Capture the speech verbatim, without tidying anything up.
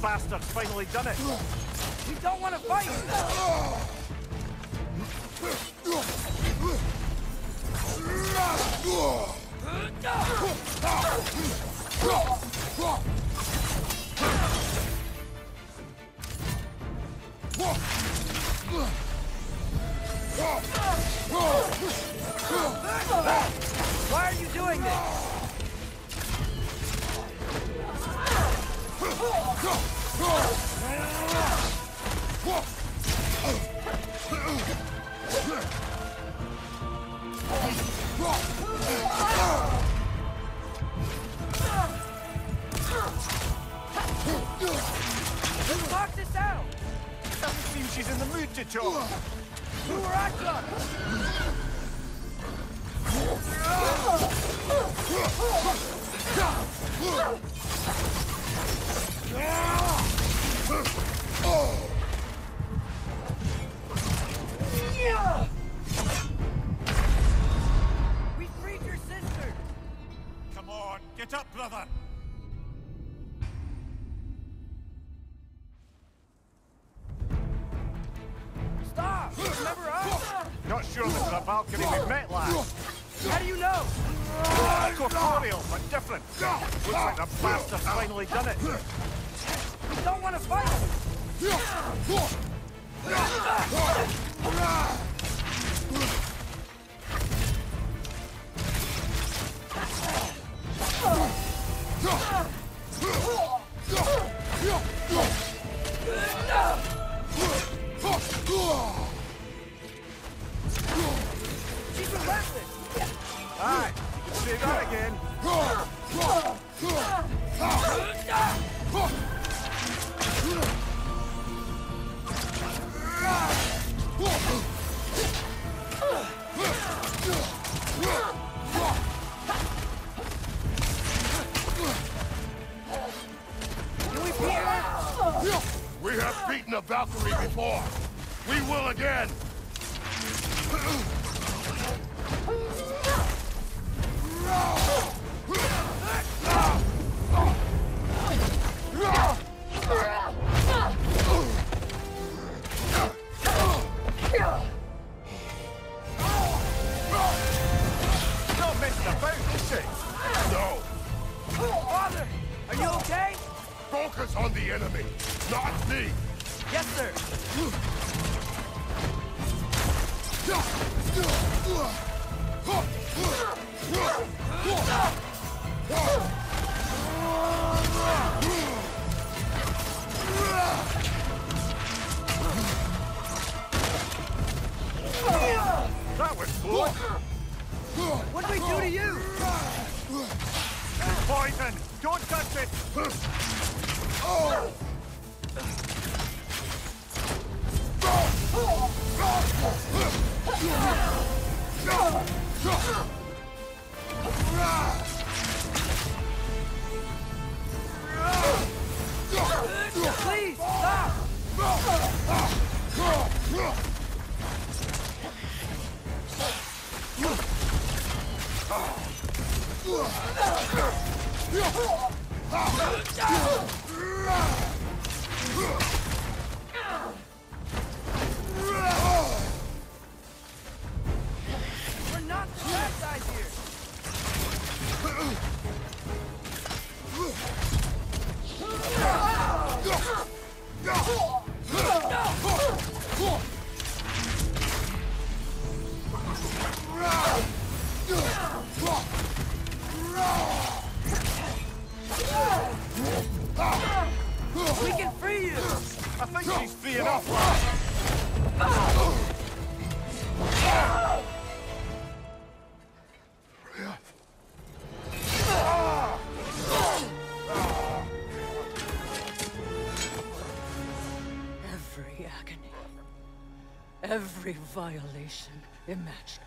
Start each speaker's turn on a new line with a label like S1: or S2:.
S1: bastard's finally done it!
S2: We don't want to fight! Why are you doing this? Let's talk this out!
S1: Doesn't seem she's in the mood to talk.
S2: Who are Akla? We freed your sister!
S1: Come on, get up, brother!
S2: Stop! Remember us?
S1: Not sure this is a Valkyrie we've met last.
S2: How do you know?
S1: Corporeal, but different. Looks like the bastard's finally done it.
S2: We don't want to fight! She's relentless!
S1: Aye, you can say that again.
S2: Can we beat her?
S3: We have beaten a Valkyrie before. We will again.
S1: Not messing about, is she?
S3: No.
S2: Father, are you okay?
S3: Focus on the enemy, not me.
S2: Yes, sir.
S1: That was close.
S2: What did we do to you?
S1: Poison! Don't touch it!
S2: Please, stop! We're not the bad guys here. We can free you!
S1: I think she's free enough.
S4: Every agony, every violation imaginable.